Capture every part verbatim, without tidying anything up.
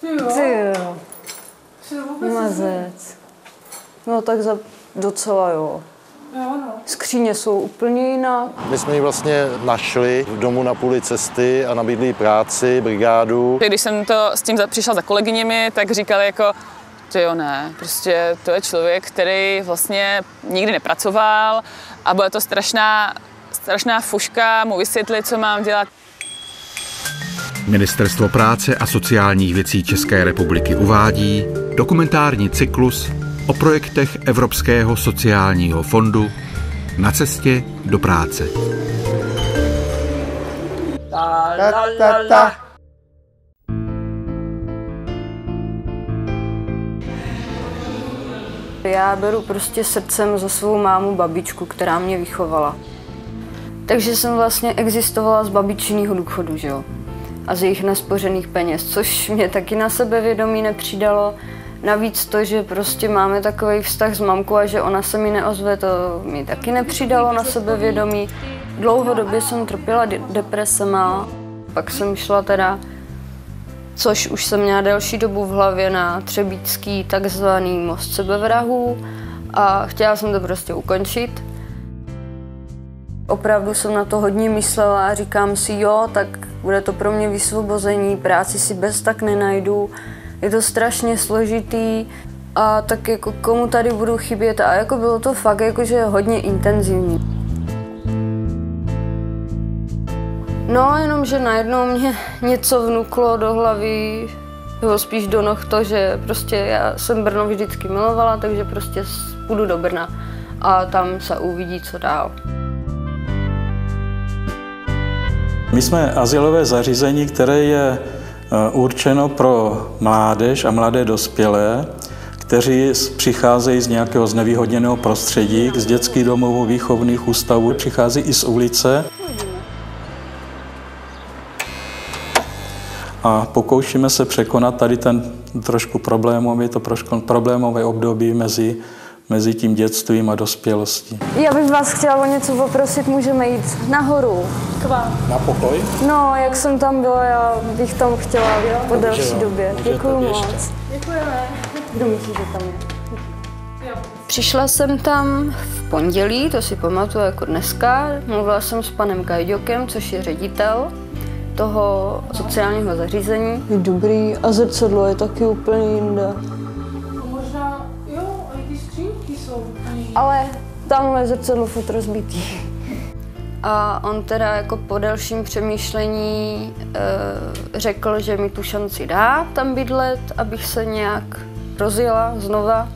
Ty jo? Ty jo. Mazec. No tak za docela jo. Jo, no. Skříně jsou úplně jinak. My jsme ji vlastně našli v domu na půli cesty a nabídli práci, brigádu. Když jsem to s tím přišla za kolegyněmi, tak říkali jako, to jo ne, prostě to je člověk, který vlastně nikdy nepracoval a bude to strašná, strašná fuška mu vysvětlit, co mám dělat. Ministerstvo práce a sociálních věcí České republiky uvádí dokumentární cyklus o projektech Evropského sociálního fondu Na cestě do práce. Ta, la, la, la. Já beru prostě srdcem za svou mámu babičku, která mě vychovala. Takže jsem vlastně existovala z babičního důchodu, že jo? A z jejich nespořených peněz, což mě taky na sebevědomí nepřidalo. Navíc to, že prostě máme takový vztah s mamkou a že ona se mi neozve, to mi taky nepřidalo na sebevědomí. Dlouhodobě jsem trpěla depresema, pak jsem šla teda, což už jsem měla delší dobu v hlavě, na třebíčský takzvaný most sebevrahů a chtěla jsem to prostě ukončit. Opravdu jsem na to hodně myslela a říkám si, jo, tak bude to pro mě vysvobození, práci si bez tak nenajdu. Je to strašně složitý a tak jako komu tady budu chybět a jako bylo to fakt jakože hodně intenzivní. No, jenomže najednou mě něco vnuklo do hlavy, nebo spíš do noh to, že prostě já jsem Brno vždycky milovala, takže prostě půjdu do Brna a tam se uvidí, co dál. My jsme azylové zařízení, které je určeno pro mládež a mladé dospělé, kteří přicházejí z nějakého znevýhodněného prostředí, z dětských domovů, výchovných ústavů, přicházejí i z ulice. A pokoušíme se překonat tady ten trošku problémový, to trošku problémové období mezi, mezi tím dětstvím a dospělostí. Já bych vás chtěla o něco poprosit, můžeme jít nahoru. K vám. Na pokoj? No, jak jsem tam byla, já bych tam chtěla jo, po delší době. Děkuju moc. Děkujeme. Kdo myslí, že tam je? Přišla jsem tam v pondělí, to si pamatuju jako dneska. Mluvila jsem s panem Gajďokem, což je ředitel toho sociálního zařízení. Je dobrý a zrcadlo je taky úplně jinde. Možná, jo, a i ty skřínky jsou. Ale tamhle je zrcadlo furt rozbitý. A on teda jako po delším přemýšlení e, řekl, že mi tu šanci dá tam bydlet, abych se nějak rozjela znova.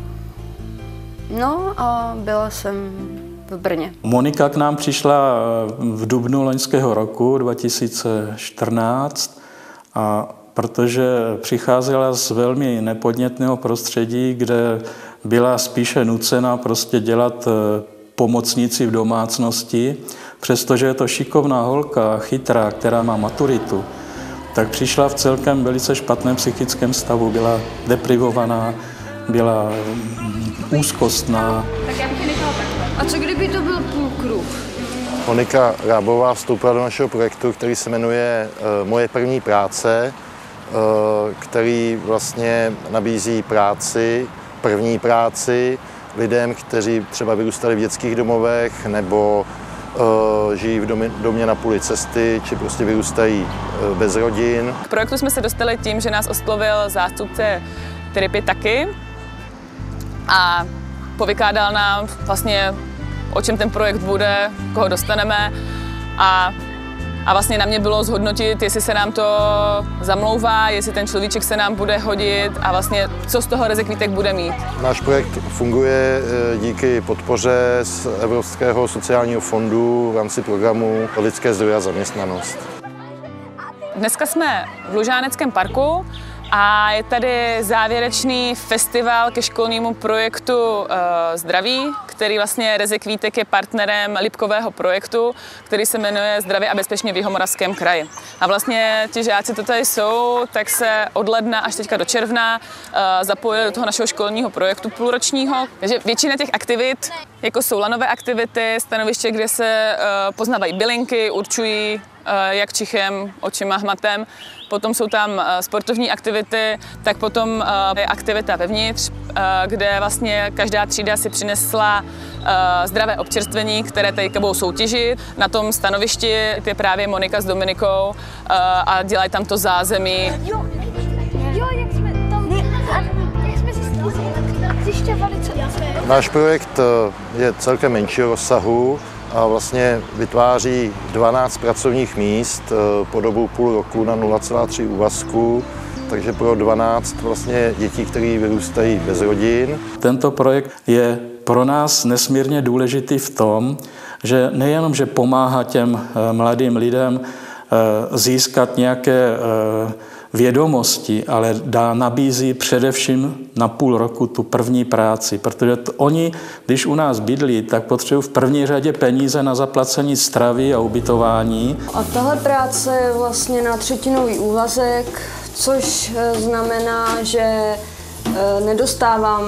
No a byla jsem v Brně. Monika k nám přišla v dubnu loňského roku dva tisíce čtrnáct a protože přicházela z velmi nepodnětného prostředí, kde byla spíše nucena prostě dělat pomocnici v domácnosti, přestože je to šikovná holka, chytrá, která má maturitu, tak přišla v celkem velice špatném psychickém stavu, byla deprivovaná, byla úzkostná. Tak já bych nechala takhle. A co kdyby to byl půlkruh? Monika Rábová vstoupila do našeho projektu, který se jmenuje Moje první práce, který vlastně nabízí práci, první práci lidem, kteří třeba vyrůstali v dětských domovech nebo uh, žijí v domě, domě na půli cesty, či prostě vyrůstají uh, bez rodin. K projektu jsme se dostali tím, že nás oslovil zástupce Tripy taky a povykládal nám vlastně, o čem ten projekt bude, koho dostaneme a A vlastně na mě bylo zhodnotit, jestli se nám to zamlouvá, jestli ten človíček se nám bude hodit a vlastně co z toho Rezekvítek bude mít. Náš projekt funguje díky podpoře z Evropského sociálního fondu v rámci programu Lidské zdroje a zaměstnanost. Dneska jsme v Lužáneckém parku a je tady závěrečný festival ke školnímu projektu e, Zdraví, který vlastně Rezekvítek je partnerem lipkového projektu, který se jmenuje Zdravě a bezpečně v Jihomoravském kraji. A vlastně ti žáci, co tady jsou, tak se od ledna až teďka do června e, zapojili do toho našeho školního projektu půlročního. Takže většina těch aktivit, jako jsou lanové aktivity, stanoviště, kde se e, poznávají bylinky, určují jak čichem, očima, hmatem. Potom jsou tam sportovní aktivity, tak potom je aktivita vevnitř, kde vlastně každá třída si přinesla zdravé občerstvení, které tady budou soutěžit. Na tom stanovišti je právě Monika s Dominikou a dělají tam to zázemí. Jo, jo, jak jsme tam, jak jsme zjišťovali, co... Náš projekt je celkem menšího rozsahu a vlastně vytváří dvanáct pracovních míst po dobu půl roku na nula celá tři úvazku, takže pro dvanáct vlastně dětí, které vyrůstají bez rodin. Tento projekt je pro nás nesmírně důležitý v tom, že nejenom, že pomáhá těm mladým lidem získat nějaké vědomosti, ale dá, nabízí především na půl roku tu první práci, protože to, oni, když u nás bydlí, tak potřebují v první řadě peníze na zaplacení stravy a ubytování. A tahle práce je vlastně na třetinový úvazek, což znamená, že nedostávám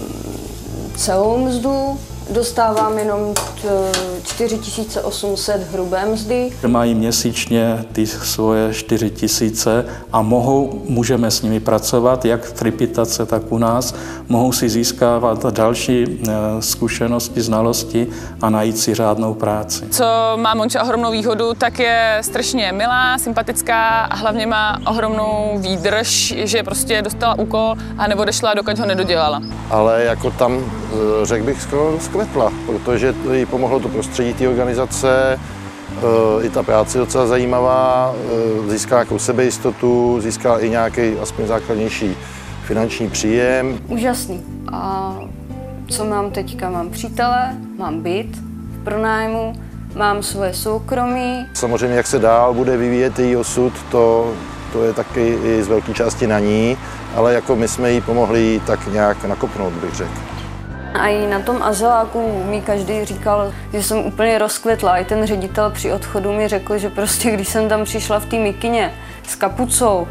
celou mzdu, dostávám jenom čtyři tisíce osm set hrubé mzdy. Mají měsíčně ty svoje čtyři tisíce a mohou, můžeme s nimi pracovat, jak v Tripitace, tak u nás. Mohou si získávat další zkušenosti, znalosti a najít si řádnou práci. Co má Monča ohromnou výhodu, tak je strašně milá, sympatická a hlavně má ohromnou výdrž, že prostě dostala úkol a neodešla, dokud ho nedodělala. Ale jako tam, řekl bych, skoro rozkvetla, protože jí pomohlo to prostředí té organizace, i ta práce je docela zajímavá, získá nějakou sebejistotu, získá i nějaký aspoň základnější finanční příjem. Úžasný. A co mám teďka? Mám přítele, mám byt v pronájmu, mám svoje soukromí. Samozřejmě, jak se dál bude vyvíjet její osud, to, to je taky i z velké části na ní, ale jako my jsme jí pomohli tak nějak nakopnout, bych řekl. A i na tom azyláku mi každý říkal, že jsem úplně rozkvetla. I ten ředitel při odchodu mi řekl, že prostě když jsem tam přišla v té mikině s kapucou,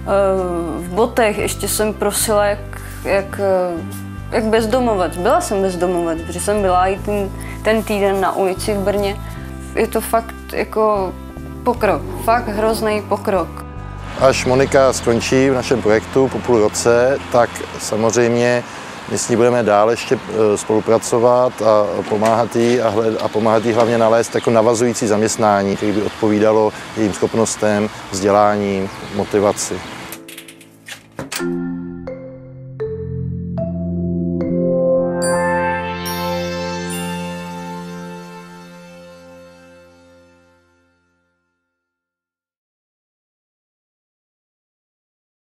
v botech, ještě jsem prosila jak, jak, jak bezdomovec. Byla jsem bezdomovec, protože jsem byla i ten, ten týden na ulici v Brně. Je to fakt jako pokrok, fakt hrozný pokrok. Až Monika skončí v našem projektu po půl roce, tak samozřejmě my s ní budeme dál ještě spolupracovat a pomáhat jí a, hled, a pomáhat jí hlavně nalézt jako navazující zaměstnání, které by odpovídalo jejím schopnostem, vzděláním, motivaci.